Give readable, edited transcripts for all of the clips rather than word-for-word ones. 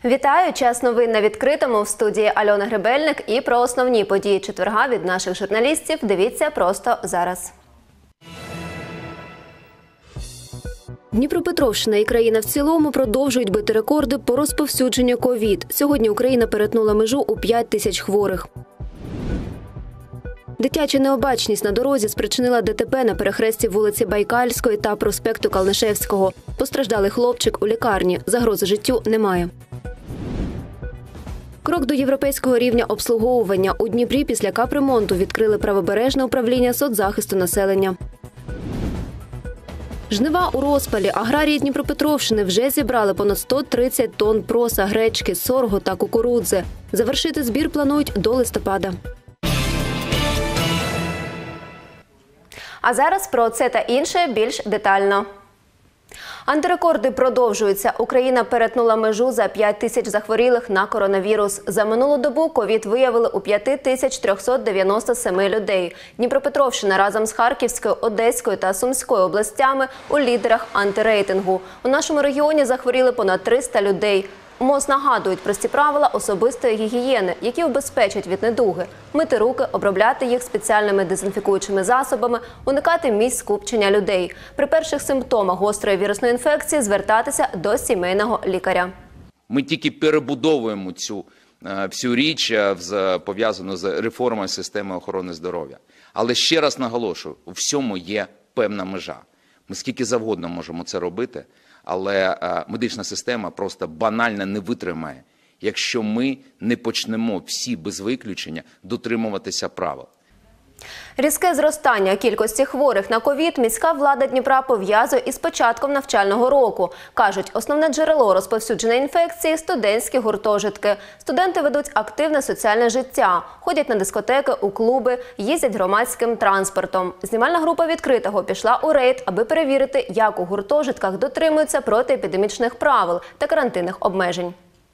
Вітаю! Час новин на відкритому. В студії Альона Гребельник. І про основні події четверга від наших журналістів дивіться просто зараз. Дніпропетровщина і країна в цілому продовжують бити рекорди по розповсюдженню ковід. Сьогодні Україна перетнула межу у 5 тисяч хворих. Дитяча необачність на дорозі спричинила ДТП на перехресті вулиці Байкальської та проспекту Калнишевського. Постраждалий хлопчик у лікарні. Загрози життю немає. Крок до європейського рівня обслуговування. У Дніпрі після капремонту відкрили правобережне управління соцзахисту населення. Жнива у розпалі. Аграрії Дніпропетровщини вже зібрали понад 130 тонн проса, гречки, сорго та кукурудзи. Завершити збір планують до листопада. А зараз про це та інше більш детально. Антирекорди продовжуються. Україна перетнула межу за 5 тисяч захворілих на коронавірус. За минулу добу ковід виявили у 5397 людей. Дніпропетровщина разом з Харківською, Одеською та Сумською областями у лідерах антирейтингу. У нашому регіоні захворіли понад 300 людей. МОЗ нагадують прості правила особистої гігієни, які убезпечать від недуги. Мити руки, обробляти їх спеціальними дезінфікуючими засобами, уникати місць скупчення людей. При перших симптомах гострої вірусної інфекції звертатися до сімейного лікаря. Ми тільки перебудовуємо цю всю річ, пов'язану з реформою системи охорони здоров'я. Але ще раз наголошую, у всьому є певна межа. Ми скільки завгодно можемо це робити, але медична система просто банально не витримає, якщо ми не почнемо всі без виключення дотримуватися правил. Різке зростання кількості хворих на ковід міська влада Дніпра пов'язує із початком навчального року. Кажуть, основне джерело розповсюдження інфекції – студентські гуртожитки. Студенти ведуть активне соціальне життя, ходять на дискотеки, у клуби, їздять громадським транспортом. Знімальна група «Відкритого» пішла у рейд, аби перевірити, як у гуртожитках дотримуються протиепідемічних правил та карантинних обмежень.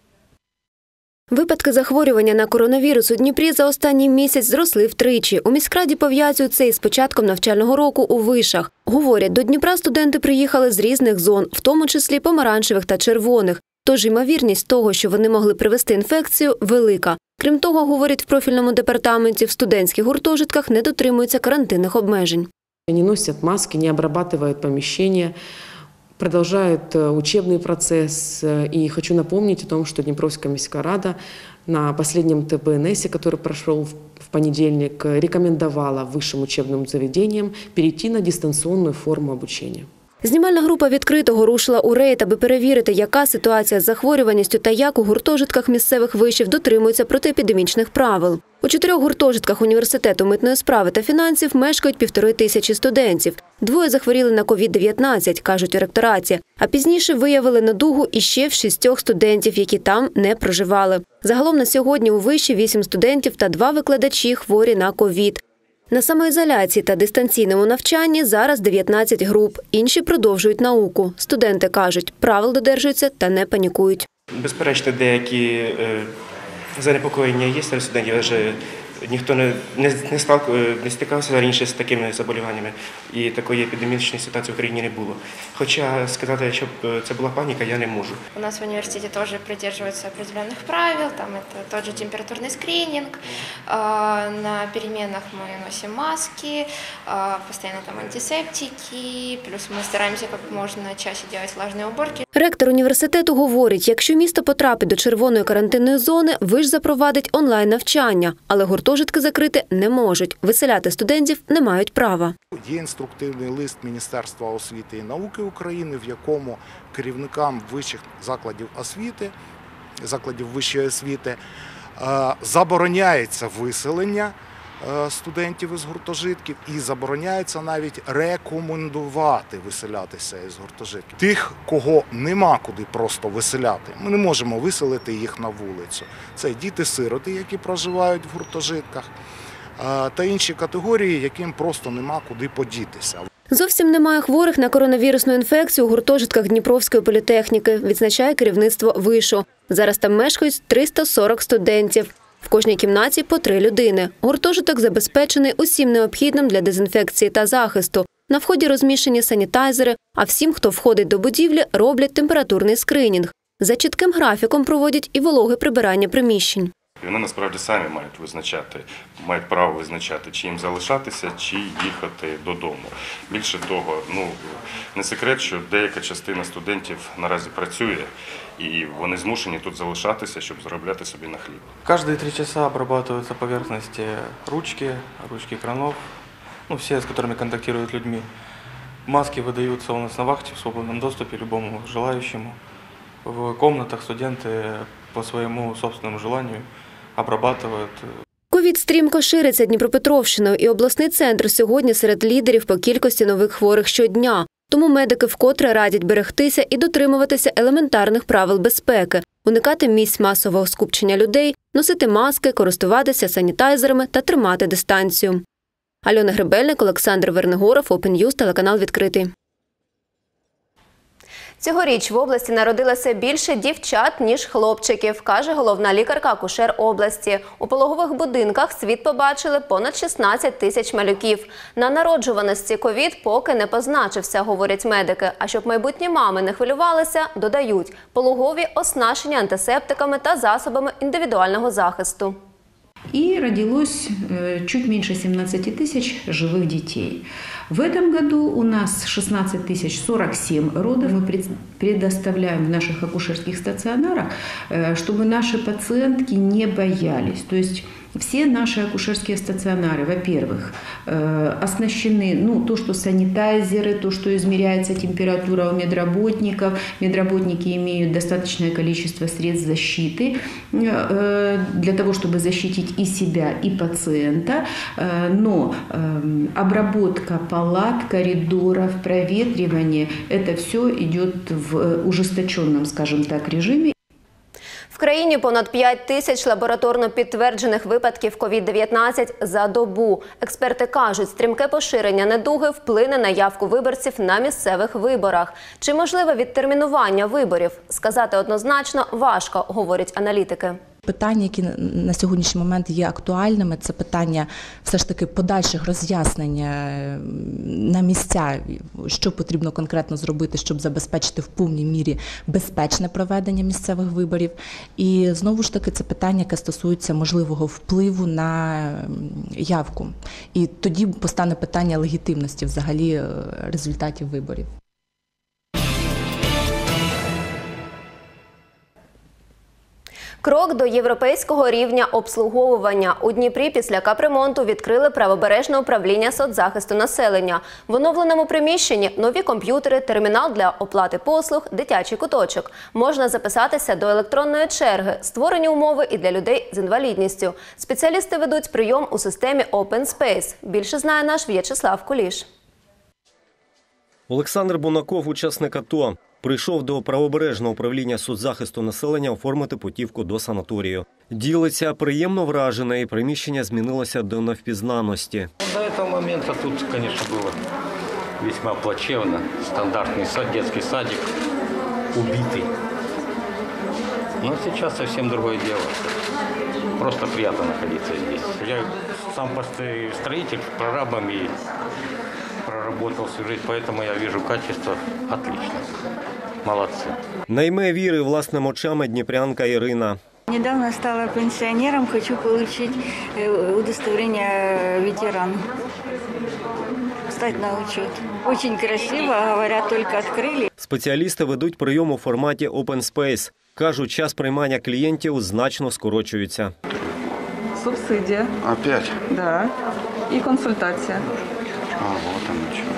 Випадки захворювання на коронавірус у Дніпрі за останній місяць зросли втричі. У міськраді пов'язують це із початком навчального року у вишах. Говорять, до Дніпра студенти приїхали з різних зон, в тому числі помаранчевих та червоних. Тож ймовірність того, що вони могли привезти інфекцію, велика. Крім того, говорять в профільному департаменті, в студентських гуртожитках не дотримуються карантинних обмежень. Не носять маски, не обрабатывают помещения, продолжают учебный процесс. И хочу напомнить о том, что Днепровская міська рада на последнем ТБНСе, который прошел в понедельник, рекомендовала высшим учебным заведениям перейти на дистанционную форму обучения. Знімальна група «Відкритого» рушила у рейд, аби перевірити, яка ситуація з захворюваністю та як у гуртожитках місцевих вишів дотримуються протиепідемічних правил. У 4 гуртожитках університету митної справи та фінансів мешкають 1500 студентів. 2 захворіли на COVID-19, кажуть у ректораті, а пізніше виявили недугу іще в 6 студентів, які там не проживали. Загалом на сьогодні у виші 8 студентів та 2 викладачі хворі на ковід. На самоізоляції та дистанційному навчанні зараз 19 груп. Інші продовжують науку. Студенти кажуть, правил додержуються та не панікують. Безперечно, деякі занепокоєння є серед студентів, адже ніхто не стикався раніше з такими заболіваннями, і такої епідемічної ситуації в Україні не було. Хоча сказати, щоб це була паніка, я не можу. У нас в университете тоже придерживаются определенных правил, там это тот же температурный скрининг, на переменах мы носим маски, постоянно там антисептики, плюс мы стараемся как можно чаще делать влажные уборки. Ректор університету говорить, якщо місто потрапить до червоної карантинної зони, виш запровадить онлайн-навчання, але гуртожитки закрити не можуть. Виселяти студентів не мають права. Є інструктивний лист Міністерства освіти і науки України, в якому керівникам вищих закладів освіти, закладів вищої освіти, забороняється виселення студентів із гуртожитків і забороняється навіть рекомендувати виселятися із гуртожитків. Тих, кого нема куди просто виселяти, ми не можемо виселити їх на вулицю. Це діти-сироти, які проживають в гуртожитках, та інші категорії, яким просто нема куди подітися. Зовсім немає хворих на коронавірусну інфекцію у гуртожитках Дніпровської політехніки, відзначає керівництво вишу. Зараз там мешкають 340 студентів. В кожній кімнаті по 3 людини. Гуртожиток забезпечений усім необхідним для дезінфекції та захисту. На вході розміщені санітайзери, а всім, хто входить до будівлі, роблять температурний скринінг. За чітким графіком проводять і вологе прибирання приміщень. Вони насправді самі мають право визначати, чи їм залишатися, чи їхати додому. Більше того, не секрет, що деяка частина студентів наразі працює, і вони змушені тут залишатися, щоб заробляти собі на хліб. Каждые 3 часа обрабатываются поверхности ручки кранов, все, с которыми контактируют людьми. Маски выдаются у нас на вахте в свободном доступе любому желающему. В комнатах студенты по своему собственному желанию обрабатывают. Ковід стрімко шириться Дніпропетровщиною, і обласний центр сьогодні серед лідерів по кількості нових хворих щодня. Тому медики вкотре радять берегтися і дотримуватися елементарних правил безпеки, уникати місць масового скупчення людей, носити маски, користуватися санітайзерами та тримати дистанцію. Альона Гребельник, Олександр Вернигоров, Open News, телеканал «Відкритий». Цьогоріч в області народилося більше дівчат, ніж хлопчиків, каже головна лікарка-акушер області. У пологових будинках світ побачили понад 16 тисяч малюків. На народжуваності ковід поки не позначився, говорять медики. А щоб майбутні мами не хвилювалися, додають – пологові оснащені антисептиками та засобами індивідуального захисту. И родилось чуть меньше 17 тысяч живых детей. В этом году у нас 16 047 родов. Мы предоставляем в наших акушерских стационарах, чтобы наши пациентки не боялись. То есть все наши акушерские стационары, во-первых, оснащены, то, что санитайзеры, то, что измеряется температура у медработников. Медработники имеют достаточное количество средств защиты для того, чтобы защитить и себя, и пациента. Но обработка палат, коридоров, проветривание – это все идет в ужесточенном, скажем так, режиме. В країні понад 5 тисяч лабораторно підтверджених випадків COVID-19 за добу. Експерти кажуть, стрімке поширення недуги вплине на явку виборців на місцевих виборах. Чи можливе відтермінування виборів? Сказати однозначно важко, говорять аналітики. Питання, які на сьогоднішній момент є актуальними, це питання все ж таки подальших роз'яснення на місця, що потрібно конкретно зробити, щоб забезпечити в повній мірі безпечне проведення місцевих виборів. І знову ж таки це питання, яке стосується можливого впливу на явку. І тоді постане питання легітимності взагалі результатів виборів. Крок до європейського рівня обслуговування. У Дніпрі після капремонту відкрили правобережне управління соцзахисту населення. В оновленому приміщенні нові комп'ютери, термінал для оплати послуг, дитячий куточок. Можна записатися до електронної черги, створені умови і для людей з інвалідністю. Спеціалісти ведуть прийом у системі Open Space. Більше знає наш В'ячеслав Куліш. Олександр Бунаков, учасник АТО, прийшов до правобережного управління соцзахисту населення оформити путівку до санаторію. Ділиться, приємно вражений, приміщення змінилося до невпізнаності. До цього моменту тут, звісно, було весьма плачевно. Стандартний дитячий садик, убитий. Но сейчас совсем другое дело. Просто приятно находиться здесь. Я сам строитель, прорабом и проработал всю жизнь, поэтому я вижу качество отлично. Молодцы. Найме віри власним очами дніпрянка Ірина. Недавно стала пенсионером, хочу получить удостоверение ветерана. Встать на учет. Очень красиво, говорят, только открыли. Спеціалісти ведуть прийом у форматі Open Space. Кажуть, час приймання клієнтів значно скорочується. Субсидия. Опять? Да. И консультация. Вот оно что.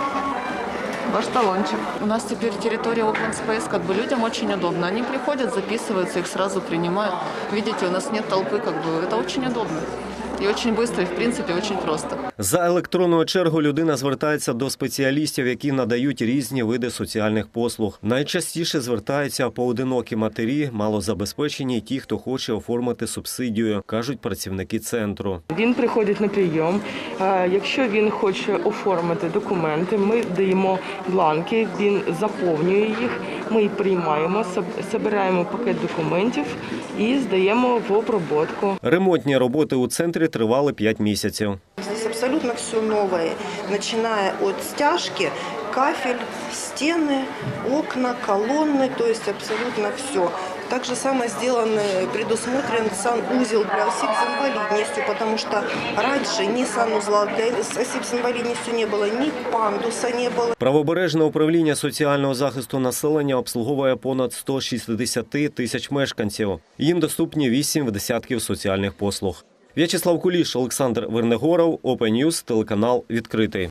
Ваш талончик. У нас теперь территория Open Space, людям очень удобно. Они приходят, записываются, их сразу принимают. Видите, у нас нет толпы, это очень удобно. І дуже швидко, і, в принципі, дуже просто. За електронною чергою людина звертається до спеціалістів, які надають різні види соціальних послуг. Найчастіше звертаються поодинокі матері, малозабезпечені і ті, хто хоче оформити субсидію, кажуть працівники центру. Він приходить на прийом. Якщо він хоче оформити документи, ми даємо бланки, він заповнює їх, ми їх приймаємо, збираємо пакет документів і здаємо в обробку. Ремонтні роботи у центрі тривали 5 місяців. Здесь абсолютно все новое, начиная от стяжки, кафель, стены, окна, колонны, то есть абсолютно все. Так же самое предусмотрен санузел для осіб с инвалидностью, потому что раньше ни санузла для осіб с инвалидностью не было, ни пандуса не было. Правобережне управління соціального захисту населення обслуговує понад 160 тисяч мешканців. Їм доступні 8 десятків соціальних послуг. В'ячеслав Куліш, Олександр Вернегоров, Open News, телеканал «Відкритий».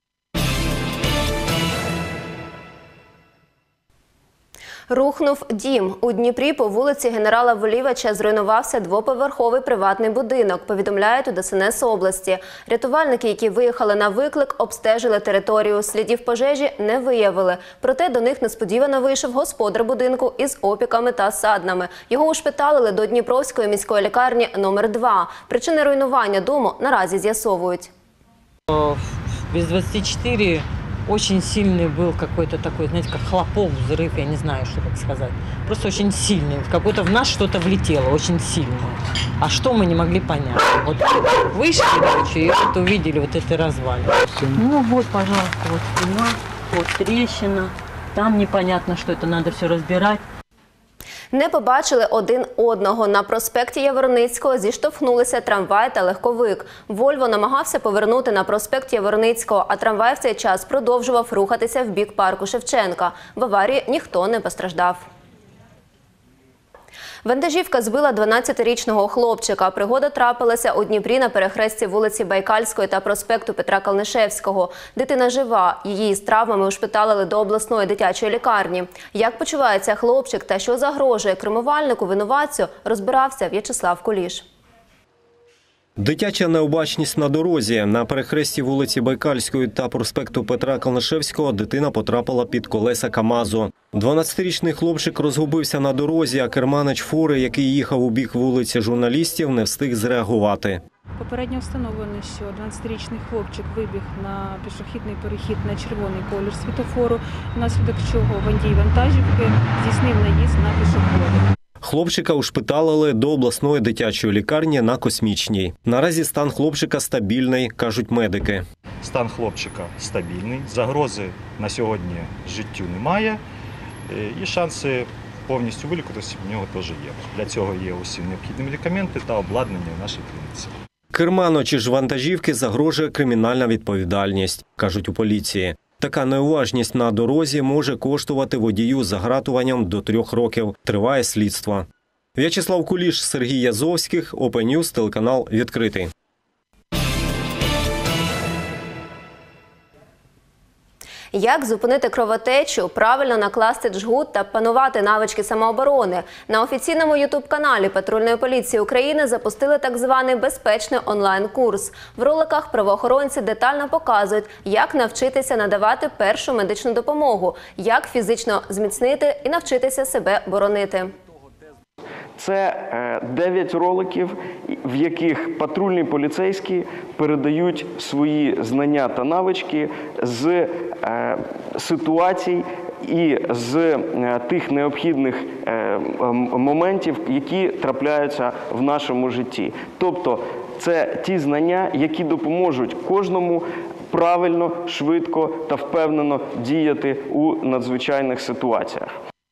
Рухнув дім. У Дніпрі по вулиці генерала Волівича зруйнувався двоповерховий приватний будинок, повідомляють у ДСНС області. Рятувальники, які виїхали на виклик, обстежили територію. Слідів пожежі не виявили. Проте до них несподівано вийшов господар будинку із опіками та саднами. Його ушпиталили до Дніпровської міської лікарні номер 2. Причини руйнування дому наразі з'ясовують. Без 24 очень сильный был какой-то такой, знаете, как хлопок, взрыв, я не знаю, что так сказать. Просто очень сильный. Какой-то в нас что-то влетело, очень сильное. А что мы не могли понять. Вот вышли ночью и вот увидели вот это развалины. Ну вот, пожалуйста, вот стена, вот трещина. Там непонятно, что это, надо все разбирать. Не побачили один одного. На проспекті Яворницького зіштовхнулися трамвай та легковик. Вольво намагався повернути на проспект Яворницького, а трамвай в цей час продовжував рухатися в бік парку Шевченка. В аварії ніхто не постраждав. Вантажівка збила 12-річного хлопчика. Пригода трапилася у Дніпрі на перехресті вулиці Байкальської та проспекту Петра Калнишевського. Дитина жива. Її з травмами ушпиталили до обласної дитячої лікарні. Як почувається хлопчик та що загрожує кермувальнику-винуватцю, розбирався В'ячеслав Куліш. Дитяча необачність на дорозі. На перехресті вулиці Байкальської та проспекту Петра Калнишевського дитина потрапила під колеса КАМАЗу. 12-річний хлопчик розгубився на дорозі, а керманич фури, який їхав у бік вулиці Журналістів, не встиг зреагувати. Попередньо встановлено, що 12-річний хлопчик вибіг на пішохідний перехід на червоний колір світлофору, внаслідок чого водій вантажівки здійснив наїзд на пішохода. Хлопчика ушпиталили до обласної дитячої лікарні на Космічній. Наразі стан хлопчика стабільний, кажуть медики. Стан хлопчика стабільний, загрози на сьогодні життю немає і шанси повністю вилікуватися в нього теж є. Для цього є усі необхідні медикаменти та обладнання в нашій клініці. Керманичу ж вантажівки загрожує кримінальна відповідальність, кажуть у поліції. Така неуважність на дорозі може коштувати водію загратуванням до 3 років. Триває слідство. В'ячеслав Куліш, Сергій Язовських, Open News, телеканал «Відкритий». Як зупинити кровотечу, правильно накласти джгут та панувати навички самооборони? На офіційному ютуб-каналі Патрульної поліції України запустили так званий безпечний онлайн-курс. В роликах правоохоронці детально показують, як навчитися надавати першу медичну допомогу, як фізично зміцнити і навчитися себе боронити. Це 9 роликів, в яких патрульні поліцейські передають свої знання та навички з ситуацій і з тих необхідних моментів, які трапляються в нашому житті. Тобто це ті знання, які допоможуть кожному правильно, швидко та впевнено діяти у надзвичайних ситуаціях.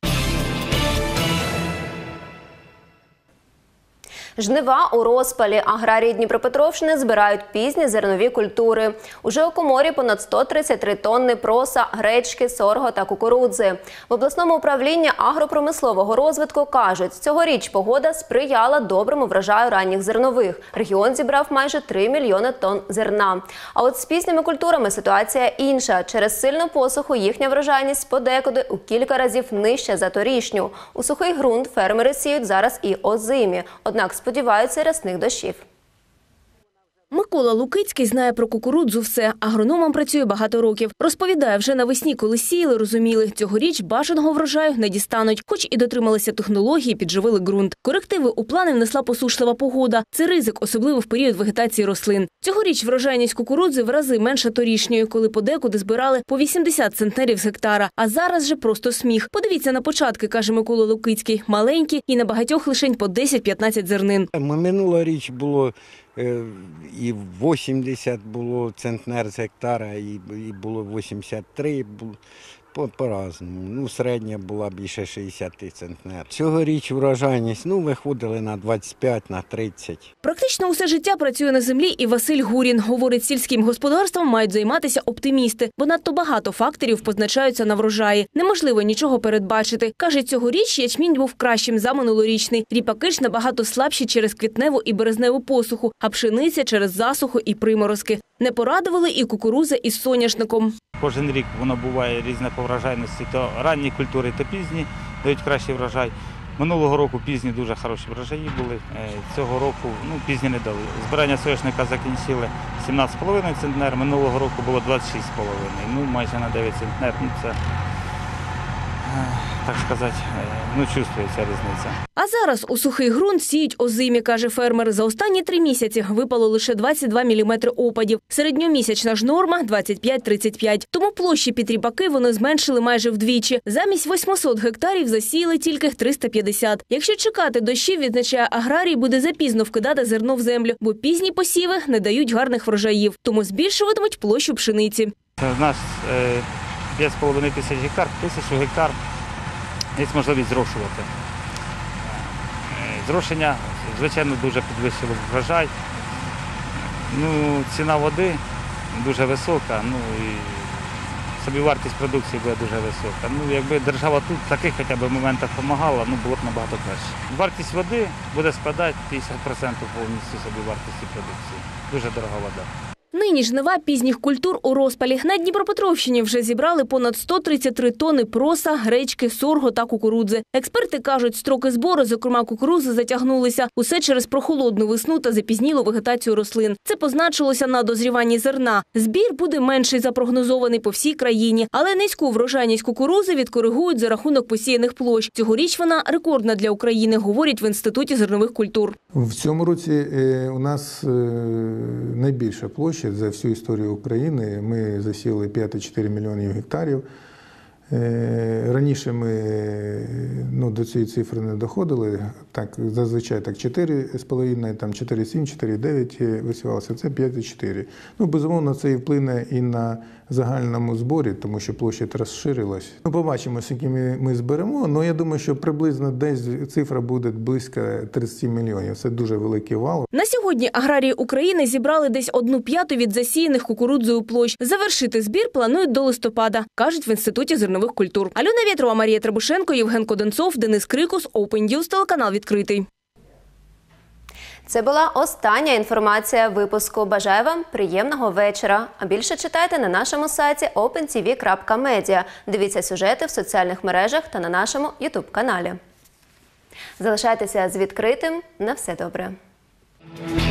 Жнива у розпалі. Аграрії Дніпропетровщини збирають пізні зернові культури. Уже у коморі понад 133 тонни проса, гречки, сорго та кукурудзи. В обласному управлінні агропромислового розвитку кажуть, цьогоріч погода сприяла доброму врожаю ранніх зернових. Регіон зібрав майже 3 мільйони тонн зерна. А от з пізніми культурами ситуація інша. Через сильну посуху їхня врожайність подекуди у кілька разів нижча за торішню. У сухий ґрунт фермери сіють зараз і озимі. Однак сподіваються рясних дощів. Микола Лукицький знає про кукурудзу все. Агрономом працює багато років. Розповідає, вже навесні, коли сіяли, розуміли, цьогоріч бажаного врожаю не дістануть. Хоч і дотрималися технології, підживили ґрунт. Корективи у плани внесла посушлива погода. Це ризик, особливо в період вегетації рослин. Цьогоріч врожайність кукурудзи в рази менша торішньої, коли подекуди збирали по 80 центнерів з гектара. А зараз же просто сміх. Подивіться на початки, каже Микола Лукицький. Маленькі і на багатьох лишень по 10-15 зернин. Минулоріч було і 80 було центнер з гектара, і було 83, по-разному. Ну, середня була більше 60 центнер. Цьогоріч врожайність, виходили на 25, на 30. Практично усе життя працює на землі і Василь Гурін. Говорить, сільським господарством мають займатися оптимісти, бо надто багато факторів позначаються на врожаї. Неможливо нічого передбачити. Каже, цьогоріч ячмінь був кращим за минулорічний. Ріпаки ж набагато слабші через квітневу і березневу посуху, а пшениця через засуху і приморозки. Не порадували і кукурудза із соняшником. Кожен рік воно буває різне по врожайності. То ранні культури, то пізні дають кращий врожай. Минулого року пізні дуже хороші врожаї були. Цього року пізні не дали. Збирання соняшника закінчили 17,5 центнер, минулого року було 26,5. Майже на 9 центнер. Це, так сказати, чувствується різниця. А зараз у сухий ґрунт сіють озимі, каже фермер. За останні 3 місяці випало лише 22 міліметри опадів. Середньомісячна ж норма – 25-35. Тому площі під ріпаки вони зменшили майже вдвічі. Замість 800 гектарів засіяли тільки 350. Якщо чекати дощів, відзначає аграрій, буде запізно вкидати зерно в землю, бо пізні посіви не дають гарних врожаїв. Тому збільшуватимуть площу пшениці. У нас 5,5 тисяч гектар, 1000 гектар є можливість зрошувати. Зрошення, звичайно, дуже підвищило врожай. Ціна води дуже висока, і собівартість продукції буде дуже висока. Якби держава тут в таких хоча б моментах допомагала, було б набагато краще. Вартість води буде складати 50% повністю собівартості продукції. Дуже дорога вода. Нині жнива пізніх культур у розпалі. На Дніпропетровщині вже зібрали понад 133 тонни проса, гречки, сорго та кукурудзи. Експерти кажуть, строки збору, зокрема кукурудзи, затягнулися. Усе через прохолодну весну та запізнілу вегетацію рослин. Це позначилося на дозріванні зерна. Збір буде менший запрогнозований по всій країні. Але низьку врожайність кукурудзи відкоригують за рахунок посіяних площ. Цьогоріч вона рекордна для України, говорять в Інституті зернових культур. В цьому році у нас найбільша площа за всю історію України. Ми засіяли 5,4 мільйонів гектарів. Раніше ми до цієї цифри не доходили. Так, зазвичай 4,5, 4,7, 4,9 висівалося. Це 5,4. Безумовно, це і вплине і на загальному зборі, тому що площа розширилась. Побачимо, скільки ми зберемо, але я думаю, що приблизно десь цифра буде близько 30 мільйонів. Це дуже великий вал. На сьогодні аграрії України зібрали десь 1/5 від засіяних кукурудзою площ. Завершити збір планують до листопада, кажуть в Інституті зернових культур. Альона Вєтрова, Марія Требушенко, Євген Коденцов, Денис Крикус, Open News, телеканал «Відкритий». Це була остання інформація випуску. Бажаю вам приємного вечора. А більше читайте на нашому сайті opentv.media. Дивіться сюжети в соціальних мережах та на нашому YouTube-каналі. Залишайтеся з «Відкритим». На все добре.